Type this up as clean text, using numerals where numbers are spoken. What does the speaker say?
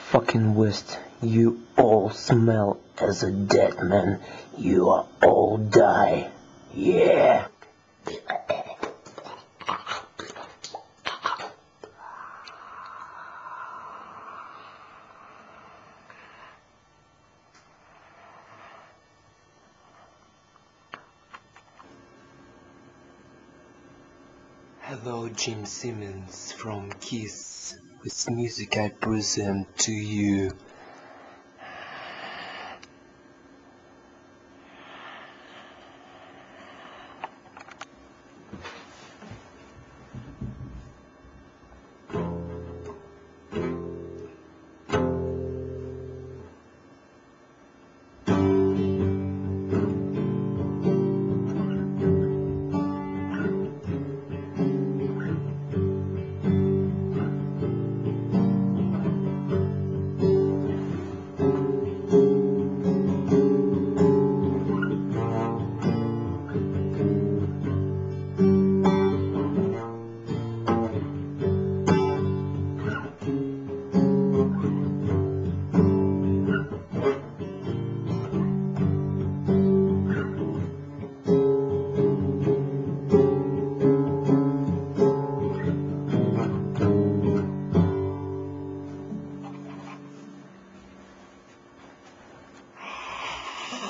fucking West, you all smell as a dead man. You are all die. Yeah. Hello, Jim Simmons from Kiss. With music I present to you